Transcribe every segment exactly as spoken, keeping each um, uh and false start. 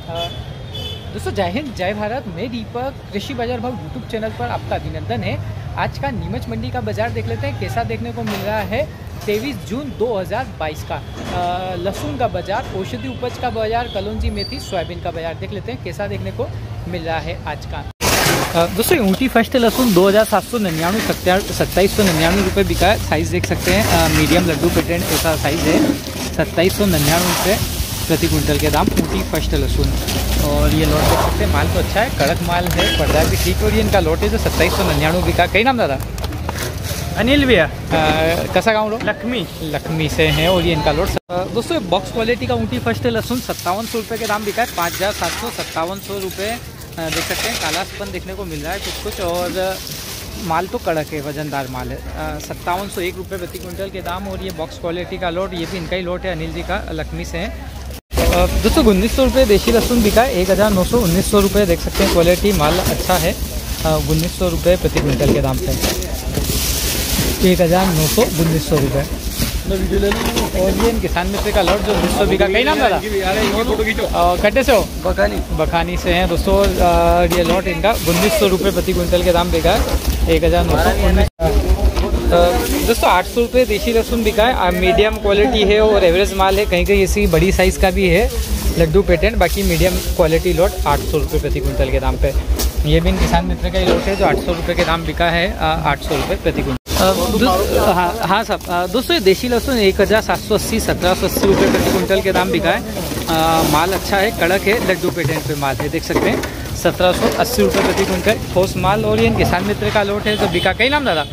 दोस्तों जय हिंद जय भारत, मैं दीपक कृषि बाजार भाव यूट्यूब चैनल पर आपका अभिनंदन है। आज का नीमच मंडी का बाजार देख लेते हैं कैसा देखने को मिल रहा है। तेईस जून दो हज़ार बाईस का लहसुन का बाजार, औषधि उपज का बाजार, कलौंजी मेथी सोयाबीन का बाजार देख लेते हैं कैसा देखने को मिल रहा है आज का। दोस्तों ऊटी फर्स्ट लहसुन दो हज़ार सात सौ निन्यानवे सत्ताईस सौ निन्यानवे रुपये बिका है। साइज़ देख सकते हैं मीडियम लड्डू पेटेंट ऐसा साइज़ है। सत्ताईस सौ निन्यानवे रुपये प्रति कुंटल के दाम ऊटी फर्स्ट लहसुन। और ये लॉट देख सकते हैं, माल तो अच्छा है, कड़क माल है, पर्दा भी ठीक। और ये इनका लॉट है जो सत्ताईस सौ निन्यानवे बिका। कई नाम दादा? अनिल भैया। कैसा गाँव लो? लक्ष्मी लक्ष्मी से हैं। और ये इनका लॉट दोस्तों बॉक्स क्वालिटी का ऊटी फर्स्ट लहसुन सत्तावन सौ रुपये के दाम बिका है। पाँच हज़ार सात सौ सत्तावन सौ रुपये देख सकते हैं। कालास्पन देखने को मिल रहा है कुछ कुछ, और माल तो कड़क है, वजनदार माल है। सत्तावन सौ एक रुपये प्रति क्विंटल के दाम। और ये बॉक्स क्वालिटी का लॉट, ये भी इनका ही लॉट है, अनिल जी का, लक्ष्मी से है। दोस्तों उन्नीस सौ रुपये देशी लहसुन बिका है। एक हज़ार नौ सौ उन्नीस सौ रुपये देख सकते हैं, क्वालिटी माल अच्छा है। उन्नीस सौ रुपये प्रति क्विंटल के दाम पे एक हज़ार नौ सौ उन्नीस सौ रुपये। और ये किसान मित्र का लॉट जो उन्नीस सौ बिका। कई नाम दादा? कट्टे से हो? बखानी बखानी से हैं दोस्तों। ये लॉट इनका उन्नीस सौ रुपये प्रति क्विंटल के दाम बिका है। एक हज़ार नौ सौ उन्नीस दोस्तों आठ सौ रुपये देशी लहसुन बिका है। मीडियम क्वालिटी है और एवरेज माल है, कहीं कहीं ऐसी बड़ी साइज़ का भी है लड्डू पेटेंट। बाकी मीडियम क्वालिटी लॉट आठ सौ रुपये प्रति क्विंटल के दाम पे। ये भी किसान मित्र का ही लॉट है जो आठ सौ रुपये के दाम बिका है। आठ सौ रुपये प्रति क्विंटल। हाँ हाँ साहब, दोस्तों ये देशी लहसुन एक हज़ार सात सौ अस्सी सत्रह सौ अस्सी रुपये प्रति क्विंटल के दाम बिका है। आ, माल अच्छा है, कड़क है, लड्डू पेटेंट पे माल है, देख सकते हैं। सत्रह सौ अस्सी रुपये प्रति क्विंटल ठोस माल। और ये किसान मित्र का लॉट है जो बिका। कई नाम दादा?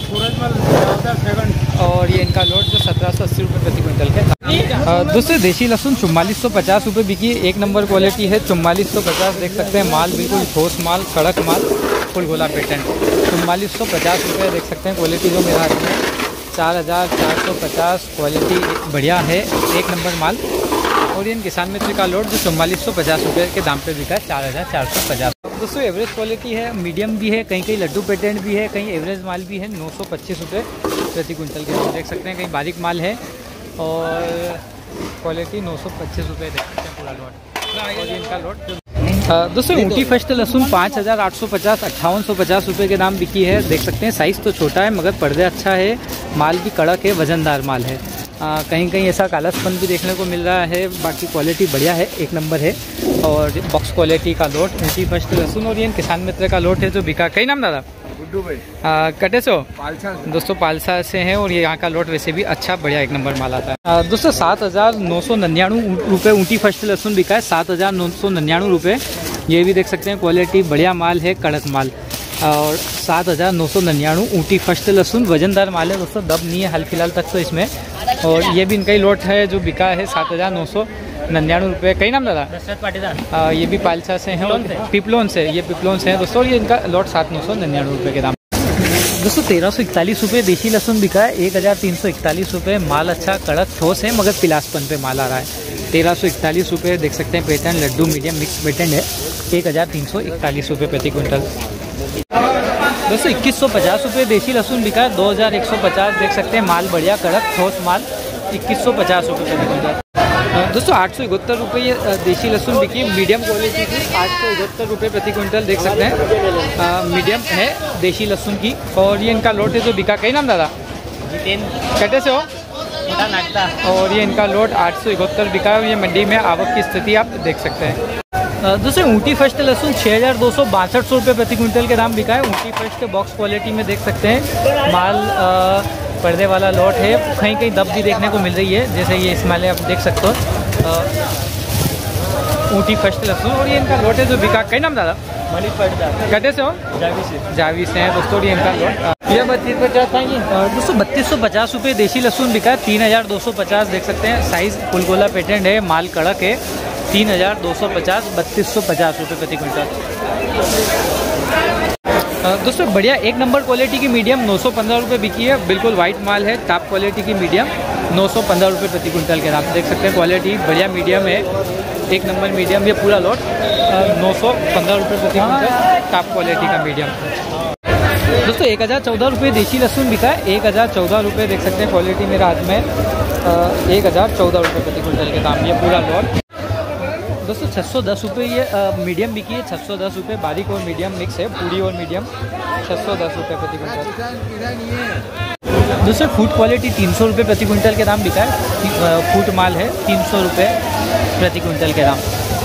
और ये इनका लॉट जो सत्रह सौ अस्सी रुपये प्रति क्विंटल के। दोस्तों देशी लहसुन चुम्बालीस सौ पचास रुपये बिकी, एक नंबर क्वालिटी है। चुम्बालीस सौ पचास देख सकते हैं, माल बिल्कुल ठोस माल, कड़क माल, फुल गोला पेटेंट। चुम्बालीस सौ पचास रुपये देख सकते हैं, क्वालिटी जो मेरा हाथ में चार हज़ार चार सौ पचास क्वालिटी बढ़िया है, एक नंबर माल। और ये किसान मित्र का लॉट जो चुम्बालीस सौ पचास रुपये के दाम पे बिका है, चार हज़ार चार सौ पचास। दोस्तों एवरेज क्वालिटी है, मीडियम भी है, कहीं कहीं लड्डू पेटेंट भी है, कहीं एवरेज माल भी है। नौ सौ पच्चीस रुपये प्रति क्विंटल के देख सकते हैं, कहीं बारीक माल है और क्वालिटी नौ सौ पच्चीस रुपये देख सकते हैं पूरा लॉट। और ये इनका लॉट दोस्तों ऊटी फर्स्ट लहसुन पाँच हज़ार आठ सौ पचास अट्ठावन सौ पचास रुपये के दाम बिकी है। देख सकते हैं साइज़ तो छोटा है मगर पर्दे अच्छा है, माल भी कड़क है, वजनदार माल है। आ, कहीं कहीं ऐसा कालास्पन भी देखने को मिल रहा है, बाकी क्वालिटी बढ़िया है, एक नंबर है। और बॉक्स क्वालिटी का लॉट ऊटी फर्स्ट लहसुन। और ये किसान मित्र का लॉट है जो बिका। कई नाम दादा? गुड्डू भाई। कटे से हो? पालसा। दोस्तों पालसा से हैं। और ये यहाँ का लॉट वैसे भी अच्छा बढ़िया एक नंबर माल आता है। आ, दोस्तों सात हज़ार नौ सौ निन्यानवे रुपये ऊटी फर्स्ट लहसुन बिका है। सात हज़ार नौ सौ निन्यानवे रुपये ये भी देख सकते हैं, क्वालिटी बढ़िया माल है, कड़क माल। और सात हज़ार नौ सौ निन्यानवे ऊटी फर्स्ट लहसुन, वजनदार माल है दोस्तों, दब नहीं है हाल फिलहाल तक तो इसमें। और ये भी इनका ही लॉट है जो बिका है सात हज़ार नौ सौ निन्यानवे रुपये। कई नाम दादा? दशरथ पाटीदार। ये भी पालसा से हैं और पिपलोन से, ये पिपलोन से हैं दोस्तों। ये इनका लॉट सात नौ सौ निन्यानवे रुपये के दाम। दोस्तों तेरह सौ इकतालीस रुपये देशी लहसुन बिका है। एक हज़ार तीन सौ इकतालीस रुपये, माल अच्छा कड़क ठोस है मगर पिलासपन पे माल आ रहा है। तेरह सौ इकतालीस रुपये देख सकते हैं, पेटर्न लड्डू मीडियम मिक्स पेटर्न है। एक हज़ार तीन सौ इकतालीस रुपये प्रति क्विंटल। दोस्तों इक्कीस सौ पचास रुपये देशी लहसुन बिका है। दो हज़ार एक सौ पचास देख सकते हैं, माल बढ़िया कड़क ठोस माल, इक्कीस सौ पचास रुपये प्रति क्विंटल। दोस्तों आठ सौ इकहत्तर रुपये देशी लहसुन बिकी, मीडियम क्वालिटी की, आठ सौ इकहत्तर रुपये प्रति क्विंटल देख सकते हैं, मीडियम है देशी लहसुन की। और ये इनका लॉट है जो बिका। कई नाम दादा? जितेंद्र। कटे से हो? और ये इनका लॉट आठ सौ इकहत्तर बिका है। ये मंडी में आवक की स्थिति आप देख सकते हैं। दोस्तों ऊटी फर्स्ट लहसुन छः हज़ार दो सौ बासठ सौ रुपये प्रति क्विंटल के दाम बिका है। ऊटी फर्स्ट बॉक्स क्वालिटी में देख सकते हैं, माल आ, पर्दे वाला लॉट है, कहीं कहीं दब भी देखने को मिल रही है, जैसे ये इसमें आप देख सकते हो ऊटी फर्स्ट लहसुन। और ये इनका लॉट है जो बिका। कई नाम दादा? मनीष पाटीदार। कटे से हो? जावी से। जावी से हैं दोस्तों। ये इनका लॉट ये बत्तीस पचास दोस्तों बत्तीस सौ पचास रुपये देशी लहसुन बिका है। तीन हज़ार दो सौ पचास देख सकते हैं, साइज़ फुल गोला पेटेंट है, माल कड़क है। तीन हज़ार दो सौ पचास बत्तीस सौ पचास रुपये प्रति क्विंटल। दोस्तों बढ़िया एक नंबर क्वालिटी की मीडियम नौ सौ पंद्रह रुपये बिकी है, बिल्कुल वाइट माल है, टॉप क्वालिटी की मीडियम नौ सौ पंद्रह रुपये प्रति क्विंटल के दाम देख सकते हैं। क्वालिटी बढ़िया मीडियम है, एक नंबर मीडियम, ये पूरा लॉट नौ सौ पंद्रह रुपये प्रति क्विंटल टॉप क्वालिटी का मीडियम। दोस्तों एक हज़ार चौदह रुपये देशी लहसुन बिका है। एक हज़ार चौदह रुपये देख सकते हैं, क्वालिटी मेरे हाथ में एक हज़ार चौदह रुपये प्रति क्विंटल के दाम, ये पूरा लॉट दोस्तों छः सौ दस रुपये ये मीडियम बिकी है, छः सौ दस रुपये, बारीक और मीडियम मिक्स है, पूरी और मीडियम, छः सौ दस रुपये प्रति कुंटल। दोस्तों फूड क्वालिटी तीन सौ रुपये प्रति कुंटल के दाम बिका है, फूड माल है तीन सौ रुपये प्रति कुंटल के दाम।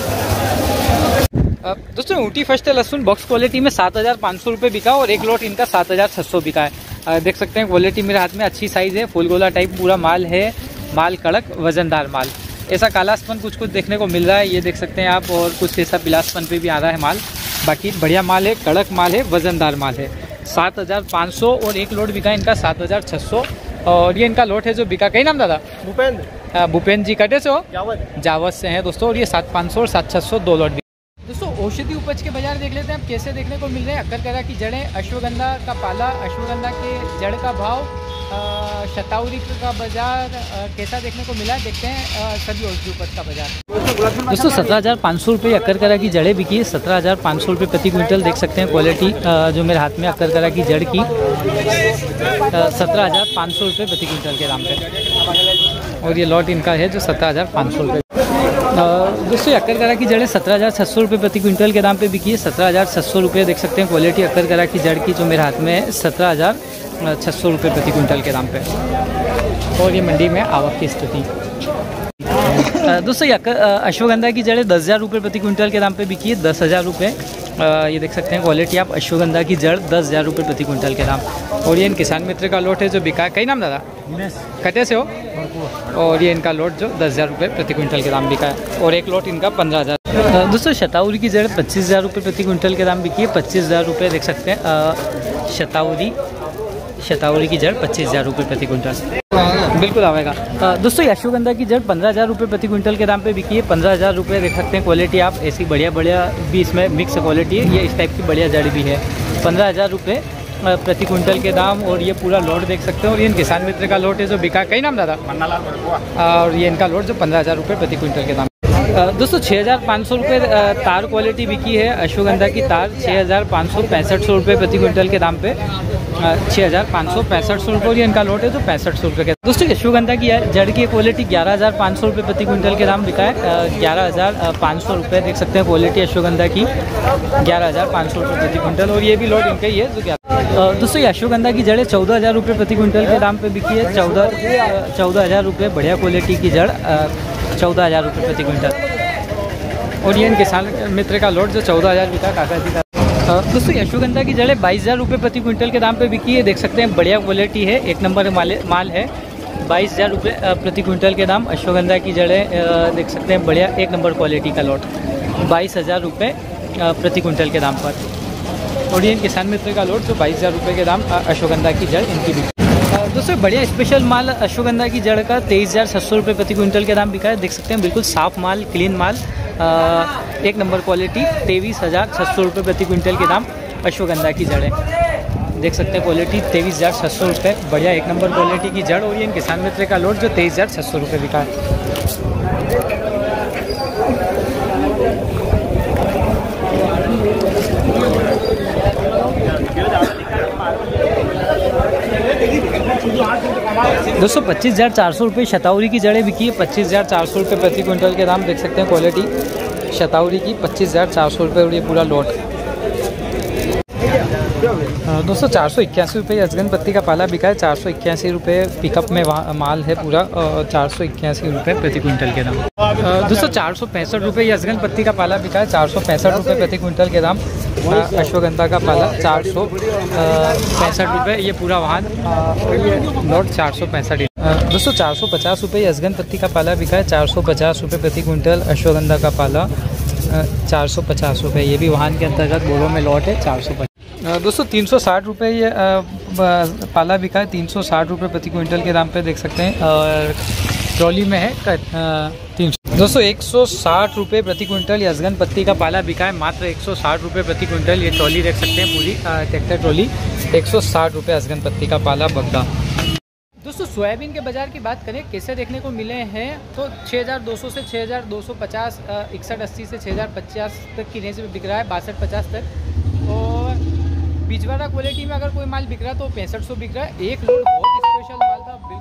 दोस्तों ऊटी फर्स्ट लहसुन बॉक्स क्वालिटी में सात हज़ार पाँच सौ रुपये बिका और एक लॉट इनका सात हज़ार छः सौ बिका है। देख सकते हैं क्वालिटी मेरे हाथ में अच्छी साइज़ है, फुल गोला टाइप पूरा माल है, माल कड़क वजनदार माल, ऐसा कालास्पन कुछ कुछ देखने को मिल रहा है, ये देख सकते हैं आप, और कुछ ऐसा पिलासपन पे भी आ रहा है माल, बाकी बढ़िया माल है, कड़क माल है, वजनदार माल है। सात हज़ार पाँच सौ और एक लोट बिका इनका सात हज़ार छः सौ और ये इनका लोट है जो बिका। कई नाम दादा? भूपेंद्र। भूपेंद्र जी कटे से हो? जावद। जावद से हैं दोस्तों, और ये सात पाँच सौ और सात छः सौ दो लोट बिका। दोस्तों औषधि उपज के बाजार देख लेते हैं आप कैसे देखने को मिल रहे हैं। अक्करकरा की जड़ें, अश्वगंधा का पाला, अश्वगंधा के जड़ का भाव, शतावरी का बाजार कैसा देखने को मिला है, देखते हैं सभी औषधि उपज का बाजार। दोस्तों सत्रह हज़ार पाँच सौ रुपये अक्करकरा की जड़ें बिकी है, सत्रह हज़ार पाँच सौ रुपये प्रति क्विंटल। देख सकते हैं क्वालिटी जो मेरे हाथ में अक्करकरा की जड़ की सत्रह हज़ार पाँच सौ रुपये प्रति क्विंटल के दाम पे, और ये लॉट इनका है जो सत्रह हज़ार पाँच सौ रुपये। दोस्तों अक्करकरा की जड़ें सत्रह हज़ार छः सौ रुपये प्रति क्विंटल के दाम पे बिकी है, सत्रह हज़ार छः सौ रुपये। देख सकते हैं क्वालिटी अक्करकरा की जड़ की जो मेरे हाथ में है सत्रह हज़ार छः सौ रुपये प्रति क्विंटल के दाम पे, और ये मंडी में आवक की स्थिति। दोस्तों ये अश्वगंधा की जड़ें दस हज़ार रुपये प्रति क्विंटल के दाम पे बिकी है, दस हज़ार रुपये। ये देख सकते हैं क्वालिटी आप, अश्वगंधा की जड़ दस हज़ार रुपये प्रति क्विंटल के दाम, और ये इन किसान मित्र का लोट है जो बिका है। कई नाम दादा? कटे से हो? और ये इनका लोट जो दस हज़ार रुपये प्रति क्विंटल के दाम बिका है, और एक लोट इनका पंद्रह हज़ार। दोस्तों शतावरी की जड़ पच्चीस हज़ार रुपये प्रति क्विंटल के दाम बिकी है, पच्चीस हज़ार रुपये। देख सकते हैं शतावरी शतावरी की जड़ पच्चीस हज़ार रुपये प्रति क्विंटल बिल्कुल आएगा। दोस्तों अश्वगंधा की जड़ पंद्रह हज़ार रुपये प्रति क्विंटल के दाम पे बिकी है, पंद्रह हज़ार रुपये। देख सकते हैं क्वालिटी आप, ऐसी बढ़िया बढ़िया भी इसमें मिक्स क्वालिटी है, ये इस टाइप की बढ़िया जड़ भी है, पंद्रह हज़ार रुपये प्रति क्विंटल के दाम, और ये पूरा लोड देख सकते हैं, और ये किसान मित्र का लोट है जो बिका। कई नाम दादा? और ये इनका लोट जो पंद्रह हज़ार रुपये प्रति क्विंटल के दाम। दोस्तों छः हज़ार पाँच सौ रुपये तार क्वालिटी बिकी है, अश्वगंधा की तार छः हज़ार पाँच सौ पैंसठ सौ रुपये प्रति क्विंटल के दाम पे, छः हज़ार पाँच सौ पैंसठ सौ रुपये, और ये इनका लोट है जो पैंसठ सौ रुपये के। दोस्तों अश्वगंधा की जड़ की क्वालिटी ग्यारह हज़ार पाँच सौ रुपये प्रति क्विंटल के दाम बिका है, ग्यारह हज़ार पाँच सौ रुपये। देख सकते हैं क्वालिटी अश्वगंधा की ग्यारह हज़ार पाँच सौ रुपये प्रति क्विंटल, और ये भी लोट इनका ही है जो ग्यारह। दोस्तों ये अश्वगंधा की जड़ें चौदह हज़ार रुपये प्रति क्विंटल के दाम पे बिकी है, चौदह चौदह हज़ार रुपये बढ़िया क्वालिटी की जड़, चौदह हज़ार रुपये प्रति क्विंटल, और ये किसान मित्र का लोट जो चौदह हज़ार बिका काका जी का। दोस्तों अश्वगंधा की जड़ें बाईस हज़ार रुपये प्रति क्विंटल के दाम पे बिकी है। देख सकते हैं बढ़िया क्वालिटी है, एक नंबर माल माल है, बाईस हज़ार रुपये प्रति क्विंटल के दाम। अश्वगंधा की जड़ें देख सकते हैं बढ़िया एक नंबर क्वालिटी का लोट, बाईस हज़ार रुपये प्रति क्विंटल के दाम पर, और ये किसान मित्र का लोट जो बाईस हज़ार रुपये के दाम अश्वगंधा की जड़ इनकी बिकी। दोस्तों बढ़िया स्पेशल माल अश्वगंधा की जड़ का तेईस हज़ार छः सौ रुपये प्रति क्विंटल के दाम बिका है। देख सकते हैं बिल्कुल साफ माल, क्लीन माल, आ, एक नंबर क्वालिटी, तेईस हज़ार छः सौ रुपये प्रति क्विंटल के दाम अश्वगंधा की जड़ें। देख सकते हैं क्वालिटी तेईस हज़ार छः सौ रुपये, बढ़िया एक नंबर क्वालिटी की जड़, और ये किसान मित्र का लोट जो तेईस हज़ार छः सौ रुपये बिका है। दोस्तों पच्चीस हज़ार चार सौ रुपये शतावरी की जड़ें बिकी है, पच्चीस हज़ार चार सौ रुपये प्रति क्विंटल के दाम। देख सकते हैं क्वालिटी शतावरी की पच्चीस हज़ार चार सौ रुपये, और ये पूरा लॉट। दोस्तों चार सौ इक्यासी रुपये अजगन पत्ती का पाला बिका है, चार सौ इक्यासी रुपये पिकअप में माल है पूरा, चार सौ इक्यासी रुपये प्रति क्विंटल के दाम। दोस्तों चार सौ पैंसठ रुपये अजगन पत्ती का पाला बिका है, चार सौ पैंसठ रुपये प्रति क्विंटल के दाम। अश्वगंधा का पाला चार सौ पैंसठ रुपये, ये पूरा वाहन, ये नोट चार सौ पैंसठ। दोस्तों चार सौ पचास रुपये अजगन पत्ती का पाला बिका है, चार सौ पचास रुपये प्रति क्विंटल। अश्वगंधा का पाला चार सौ पचास रुपये, ये भी वाहन के अंतर्गत बोरों में लॉट है, चार सौ पचास। दोस्तों तीन सौ साठ रुपये ये पाला बिका है, तीन सौ साठ रुपये प्रति क्विंटल के दाम पे। देख सकते हैं और ट्रॉली में है तीन सौ। दोस्तों एक सौ साठ रुपये प्रति क्विंटल अजगन पत्ती का पाला बिका है, मात्र एक सौ साठ रुपये प्रति क्विंटल। ये ट्रॉली देख सकते हैं पूरी ट्रैक्टर ट्रॉली, एक सौ साठ रुपये अजगन पत्ती का पाला बग्गा। दोस्तों सोयाबीन के बाज़ार की बात करें कैसे देखने को मिले हैं, तो छः हज़ार दो सौ से छः हज़ार दो सौ पचास, इकसठ अस्सी से छः हज़ार पचास तक की रेंज में बिक रहा है, बासठ पचास तक। और बिजवाड़ा क्वालिटी में अगर कोई माल बिक रहा है तो पैंसठ सौ बिक रहा है। एक लोड बहुत स्पेशल माल था, बिल्कुल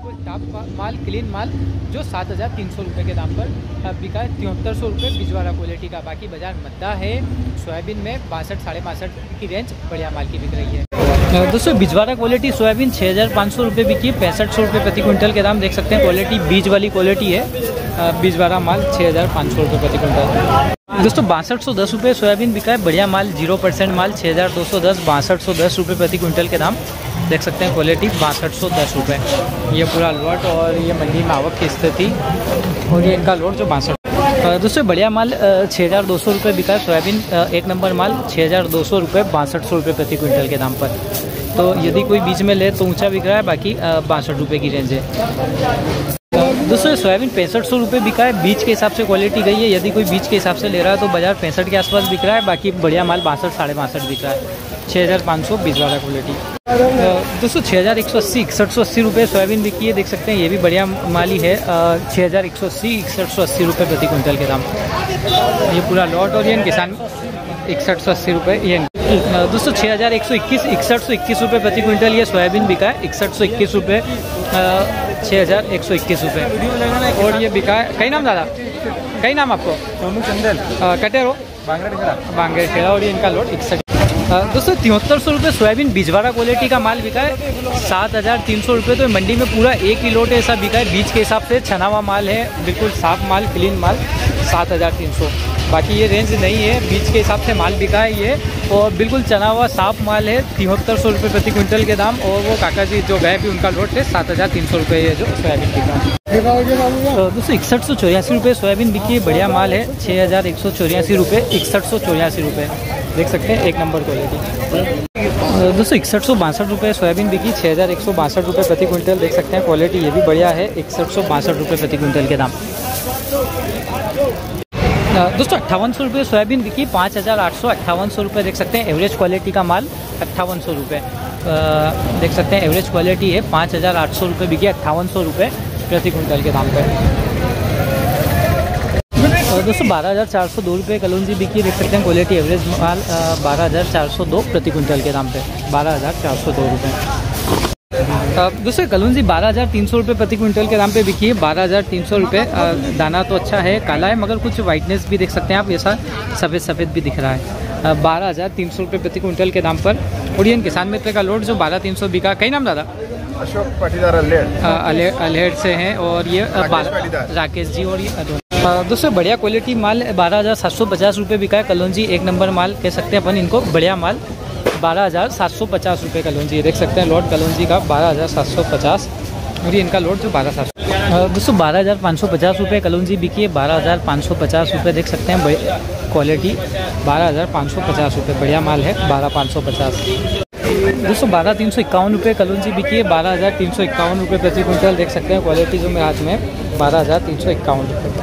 बिल्कुल टॉप माल, क्लीन माल, जो सात हज़ार तीन सौ रुपये के दाम पर बिका है तिहत्तर सौ रुपये बिजवाड़ा क्वालिटी का। बाकी बाजार मद्दा है। सोयाबीन में बासठ साढ़े बासठ की रेंज बढ़िया माल की बिक रही है। दोस्तों बिजवाड़ा क्वालिटी सोयाबीन छः हज़ार पाँच सौ रुपये बिकी है, पैंसठ सौ रुपये प्रति क्विंटल के दाम देख सकते हैं। क्वालिटी बीज वाली क्वालिटी है। बिजवाड़ा माल छः हज़ार पाँच सौ रुपये प्रति क्विंटल। दोस्तों बासठ सौ दस रुपये सोयाबीन बिका है, बढ़िया माल, जीरो परसेंट माल, छः हज़ार दो सौ दस, बासठ सौ दस रुपये प्रति क्विंटल के दाम देख सकते हैं। क्वालिटी बासठ सौ दस रुपये ये पूरा लॉट, और ये मंडी में आवक की स्थिति, और ये इनका लॉट जो बासठ। दोस्तों बढ़िया माल छः हज़ार दो सौ रुपये बिका है सोयाबीन, एक नंबर माल छः हज़ार दो सौ रुपये बासठ सौ रुपये प्रति क्विंटल के दाम पर। तो यदि कोई बीच में ले तो ऊंचा बिक रहा है, बाकी बासठ रुपये की रेंज है। दोस्तों सोयाबीन पैंसठ सौ रुपये बिका है, बीच के हिसाब से क्वालिटी गई है। यदि कोई बीच के हिसाब से ले रहा है तो बाजार पैंसठ के आसपास बिक रहा है, बाकी बढ़िया माल बासठ साढ़े बासठ बिक रहा है। छः हज़ार पाँच सौ बीस वाला क्वालिटी। दोस्तों छः हज़ार एक सौ अस्सी इकसठ सौ अस्सी रुपये सोयाबीन बिकी है, देख सकते हैं। ये भी बढ़िया माल ही है। छः हज़ार एक सौ अस्सी इकसठ सौ अस्सी रुपये प्रति क्विंटल के दाम ये पूरा लॉट, और ये किसान इकसठ सौ अस्सी रुपये ये। दोस्तों छः हज़ार एक सौ इक्कीस इकसठ सौ इक्कीस रुपये प्रति क्विंटल ये सोयाबीन बिका है, इकसठ सौ इक्कीस रुपये छः हज़ार एक सौ इक्कीस रुपये। और ये बिका है, कई नाम दादा, कई नाम आपको? सोनू चंदल, कटेरो, बांगेर खेड़ा, और ये इनका लोड इकसठ। दोस्तों तिहत्तर सौ रुपये सोयाबीन बिजवाड़ा क्वालिटी का माल बिका है, सात हज़ार तीन सौ रुपये तो मंडी में पूरा एक ही लोट ऐसा बिका है। बीज के हिसाब से छना हुआ माल है, बिल्कुल साफ माल, क्लीन माल, सात हज़ार तीन सौ। बाकी ये रेंज नहीं है, बीज के हिसाब से माल बिका है ये, और बिल्कुल चना हुआ साफ माल है। तिहत्तर सौ रुपये प्रति क्विंटल के दाम, और वो काका जी जो गए भी उनका लोट है सात हज़ार तीन सौ रुपये ये जो सोयाबीन बिका है। दोस्तों इकसठ सौ चौरासी रुपये सोयाबीन बिकी है, बढ़िया माल है, छः हज़ार एक सौ चौरासी रुपये इकसठ सौ चौरासी रुपये देख सकते हैं, एक नंबर क्वालिटी। दोस्तों इकसठ सौ बासठ रुपये सोयाबीन बिकी, छः हज़ार एक सौ बासठ रुपये प्रति क्विंटल देख सकते हैं। क्वालिटी ये भी बढ़िया है, इकसठ सौ बासठ रुपये प्रति क्विंटल के दाम। दोस्तों अट्ठावन सौ रुपये सोयाबीन बिकी, पाँच हज़ार आठ सौ अट्ठावन सौ रुपये देख सकते हैं। एवरेज क्वालिटी का माल अट्ठावन सौ रुपये देख सकते हैं, एवरेज क्वालिटी है। पाँच हज़ार आठ सौ रुपये बिकी, अट्ठावन सौ रुपये प्रति क्विंटल के दाम पर। दोस्तों बारह हज़ार चार सौ दो रुपये कलौंजी बिकी, देख सकते हैं। क्वालिटी एवरेज माल बारह हज़ार चार सौ दो प्रति क्विंटल के दाम पे, बारह हज़ार चार सौ दो रुपये। दोस्तों कलौंजी बारह हज़ार तीन सौ रुपये प्रति क्विंटल के दाम पे बिकी है, बारह हज़ार तीन सौ रुपये। दाना तो अच्छा है, काला है, मगर कुछ वाइटनेस भी देख सकते हैं आप, ऐसा सफ़ेद सफ़ेद भी दिख रहा है। बारह हज़ार तीन सौ रुपये प्रति क्विंटल के दाम पर। और ये किसान मित्र का लोड जो बारह तीन सौ बिका, कई नाम दादा? अशोक पाटीदार अल्हेड़ अल्हेड़ से हैं, और ये राकेश जी, और ये दोस्तों बढ़िया क्वालिटी माल बारह हज़ार सात सौ पचास रुपये बिका है। कलौंजी एक नंबर माल कह सकते हैं अपन इनको, बढ़िया माल, बारह हज़ार सात सौ पचास रुपये कलौंजी देख सकते हैं। लोड कलौंजी का बारह हज़ार सात सौ पचास, और ये इनका लोड जो बारह सात सौ। दोस्तों बारह हज़ार पाँच सौ पचास रुपये कलौंजी बिकी है, बारह हज़ार पाँच सौ पचास रुपये देख सकते हैं। बढ़िया क्वालिटी बारह हज़ार पाँच सौ पचास रुपये, बढ़िया माल है, बारह पाँच सौ पचास। दोस्तों बारह तीन सौ इक्यावन रुपये कलौंजी बिकी है, बारह हज़ार तीन सौ इक्यावन रुपये प्रति क्विंटल देख सकते हैं। क्वालिटी जो मेरे हाथ में बारह हज़ार तीन सौ इक्यावन रुपये।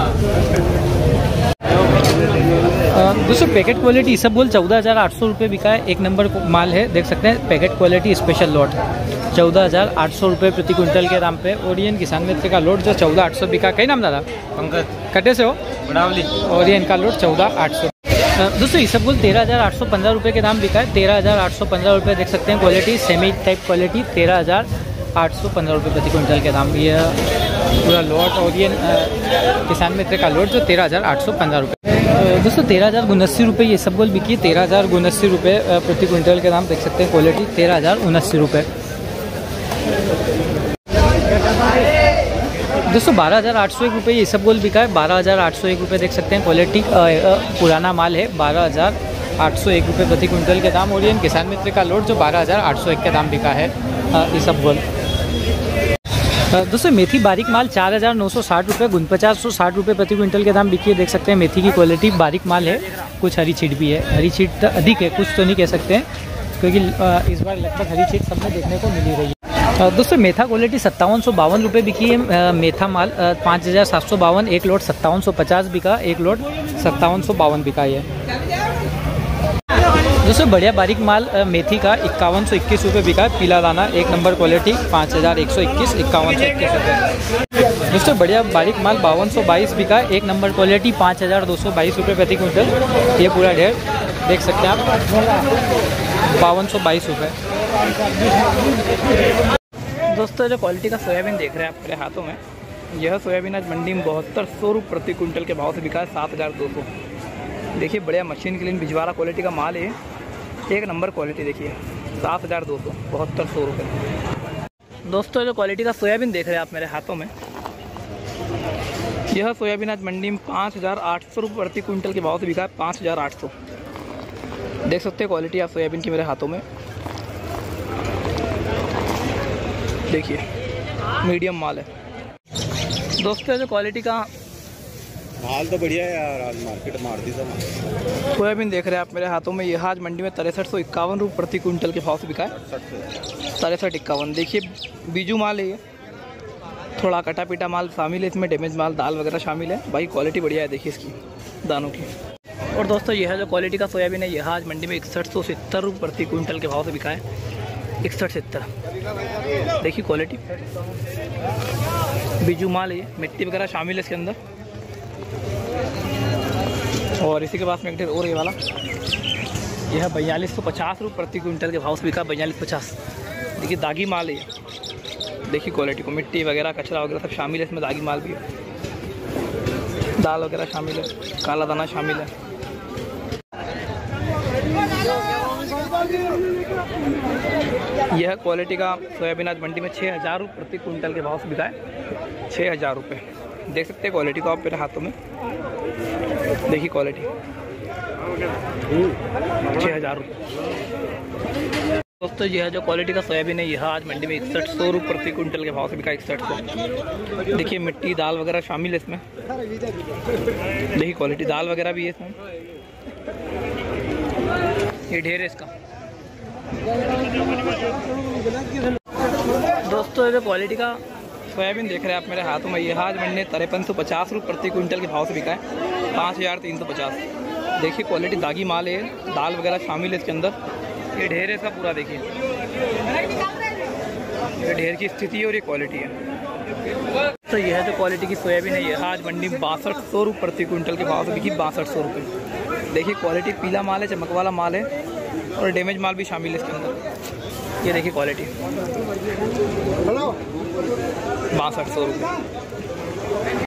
दोस्तों पैकेट क्वालिटी इसबगोल चौदह हज़ार आठ सौ रुपये बिका है, एक नंबर माल है देख सकते हैं। पैकेट क्वालिटी स्पेशल लॉट चौदह हज़ार आठ सौ रुपये प्रति क्विंटल के दाम पे। ओरियन किसान मित्र का लोड जो चौदह आठ सौ बिका, कई नाम दादा? पंकज, कटे से हो, बनावली। और ये इनका लोड चौदह आठ सौ। दोस्तों इसबगोल तेरह हज़ार आठ सौ पंद्रह रुपये के दाम बिका है, तेरह हज़ार आठ सौ पंद्रह रुपये देख सकते हैं। क्वालिटी सेमी टाइप क्वालिटी, तेरह हज़ार आठ सौ पंद्रह रुपये प्रति क्विंटल के दाम। ये पूरा लॉट, और ये किसान मित्र का लोड जो तेरह हज़ार आठ सौ पंद्रह रुपये। दोस्तों तेरह हज़ार उनस्सी रुपये ये इसबगोल बिकी, तेरह हज़ार उनस्सी रुपये प्रति क्विंटल के दाम देख सकते हैं। क्वालिटी तेरह हज़ार उनस्सी रुपये। दोस्तों बारह हज़ार आठ सौ एक रुपये ये इसबगोल बिका है, बारह हज़ार आठ सौ एक रुपये देख सकते हैं। क्वालिटी पुराना माल है, बारह हज़ार आठ सौ एक रुपये प्रति क्विंटल के दाम। और ये किसान मित्र का लोड जो बारह हज़ार आठ सौ एक के दाम बिका है इसबगोल। दोस्तों मेथी बारीक माल चार हज़ार नौ सौ साठ रुपये, गुन पचास सौ साठ रुपये प्रति क्विंटल के दाम बिकी है देख सकते हैं। मेथी की क्वालिटी बारीक माल है, कुछ हरी छीट भी है, हरी छीट अधिक है, कुछ तो नहीं कह सकते हैं, क्योंकि इस बार लगभग हरी छीट सब में देखने को मिली रही है। दोस्तों मेथा क्वालिटी सत्तावन सौ बावन रुपये बिकी है, मेथा माल पाँच हज़ार सात सौ बावन, एक लोट सत्तावन सौ पचास बिका, एक लोट सत्तावन सौ बावन बिका है। दोस्तों बढ़िया बारीक माल मेथी का इक्यावन सौ इक्कीस रुपये बिका है, पीला दाना एक नंबर क्वालिटी, पाँच हज़ार एक सौ इक्कीस, इक्यावन सौ इक्कीस रुपये। दोस्तों बढ़िया बारीक माल बावन सौ बाईस बिका है, एक नंबर क्वालिटी, पाँच हज़ार दो सौ बाईस रुपये प्रति क्विंटल। ये पूरा ढेर देख सकते हैं आप, बावन सौ बाईस रुपये। दोस्तों जो क्वालिटी का सोयाबीन देख रहे हैं आप मेरे हाथों में, यह सोयाबीन आज मंडी में बहत्तर सौ रुपये प्रति कुंटल के भाव से बिका है, सात हज़ार दो सौ। देखिए बढ़िया मशीन क्लीन भिजवारा क्वालिटी का माल है, एक नंबर क्वालिटी। देखिए सात हज़ार दो सौ बहत्तर सौ रुपये। दोस्तों जो क्वालिटी का सोयाबीन देख रहे हैं आप मेरे हाथों में, यह सोयाबीन आज मंडी में पाँच हज़ार आठ सौ रुपये प्रति कुंटल के भाव से बिका है, पाँच हज़ार आठ सौ। देख सकते हैं क्वालिटी आप सोयाबीन की मेरे हाथों में। देखिए मीडियम माल है। दोस्तों जो क्वालिटी का माल तो बढ़िया है यार, आज मार्केट मार दी सब। सोयाबीन देख रहे हैं आप मेरे हाथों में, यह आज मंडी में तिरसठ सौ इक्यावन रुपये प्रति कुंटल के भाव से बिका है, तिरसठ इक्यावन। देखिए बीजू माल है, ये थोड़ा कटा पीटा माल शामिल है इसमें, डैमेज माल दाल वगैरह शामिल है। भाई क्वालिटी बढ़िया है, देखिए इसकी दानों की। और दोस्तों यह जो क्वालिटी का सोयाबीन है, यह आज मंडी में इकसठ सौ सत्तर रुपये प्रति कुंटल के भाव से बिका है, इकसठ सत्तर। देखिए क्वालिटी बीजू माल है, मिट्टी वगैरह शामिल है इसके अंदर। और इसी के पास में एक ढेर और ये वाला, यह बयालीस सौ पचास रुपये प्रति क्विंटल के भाव से बिका, बयालीस पचास। देखिए दागी माल है, देखिए क्वालिटी को, मिट्टी वगैरह कचरा वगैरह सब शामिल है इसमें, दागी माल भी है, दाल वगैरह शामिल है, काला दाना शामिल है। यह क्वालिटी का सोयाबीन आज मंडी में छः हज़ार रुपये प्रति कुंटल के भाव से बिका है, छः हज़ार रुपये। देख सकते हैं क्वालिटी को आप मेरे हाथों में। देखिए क्वालिटी छः हज़ार रुपये। दोस्तों यह जो क्वालिटी का सोयाबीन है, यह आज मंडी में इकसठ सौ रुपये प्रति कुंटल के भाव से बिका, इकसठ सौ। देखिए मिट्टी दाल वगैरह शामिल है इसमें। देखिए क्वालिटी दाल वगैरह भी है इसमें। ये ढेर है इसका। दोस्तों जो क्वालिटी का सोयाबीन देख रहे हैं आप मेरे हाथों में, यह आज मंडी तिरपन सौ पचास रुपये प्रति कुंटल के भाव से बिका है, पाँच हज़ार तीन सौ पचास। देखिए क्वालिटी दागी माल है, दाल वगैरह शामिल है इसके अंदर। ये ढेर है इसका पूरा, देखिए ये ढेर की स्थिति है और ये क्वालिटी है। तो यह जो क्वालिटी की सोयाबीन है, यह आज मंडी में बासठ सौ रुपये प्रति कुंटल के भाव से बिकी, बासठ सौ रुपये। देखिए क्वालिटी पीला माल है, चमक वाला माल है और डैमेज माल भी शामिल है इसके अंदर। ये देखिए क्वालिटी बासठ सौ रुपये।